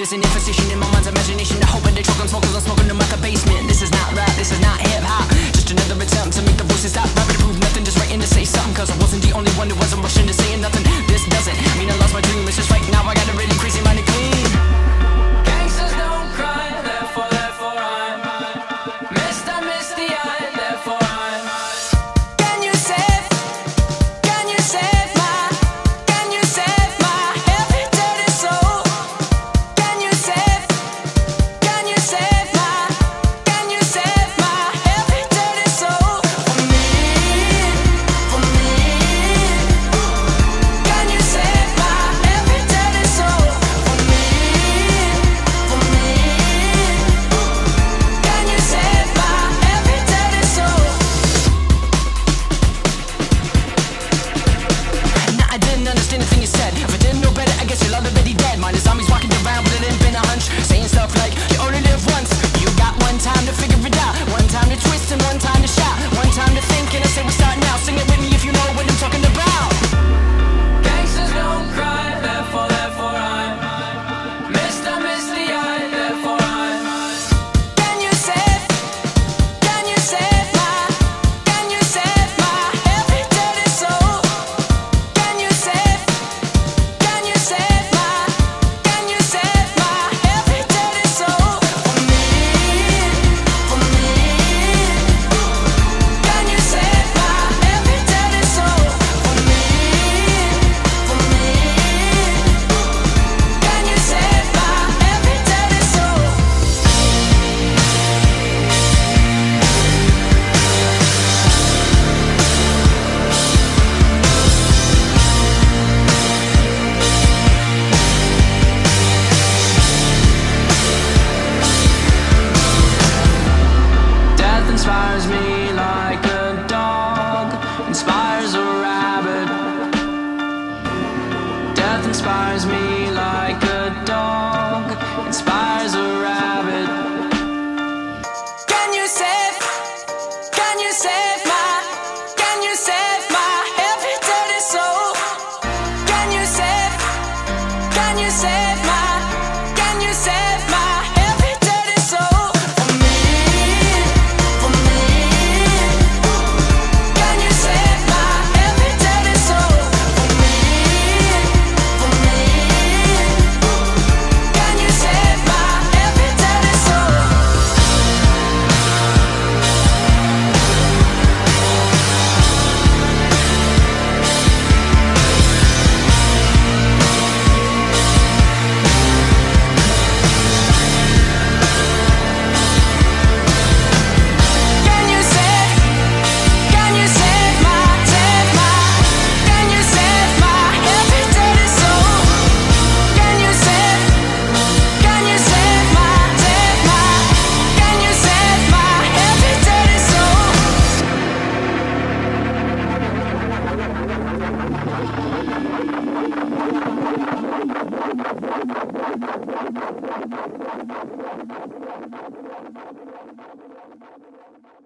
There's an imposition in my mind's imagination. I hope they choke on smokers, I'm smoking them at the basement. This is not rap, this is not hip-hop. Just another attempt to make the voices stop. Rapping to prove nothing, just writing to say something. Cause I wasn't the only one who wasn't rushing to saying nothing. This doesn't mean I lost my dream. It's just right now I got a really crazy mind to clean. Gangsters don't cry, therefore I'm Mr. Misty Eye, therefore I'm Can you save my heavy dirty soul? Can you save my heavy dirty soul? For me. Can you save my heavy dirty soul? For me. Can you save my heavy dirty soul? Nah, I didn't understand the thing you said. If I didn't know better, I guess you're already dead. Mine is zombies walking around, but it ain't been a hunch. Saying stuff like, you only live once. You got one time to figure it out. One time to twist and one time to shout. One time to think and I say we start now. Sing it with me if you know what I'm talking about. Gangsters don't cry, therefore I'm Mr. Misty Eye, therefore I'm Can you save my heavy dirty soul? Can you save my heavy dirty soul? For me. Can you save my heavy dirty soul? For me. Can you save my heavy dirty soul? Death inspires me like a dog inspires a rabbit. Death inspires me like a dog inspires a rabbit. Can you save my heavy dirty soul? Can you save my heavy dirty soul? For me. Can you save my heavy dirty soul? For me. Can you save my heavy dirty soul? Can you save my heavy dirty soul? Can you save my heavy dirty soul?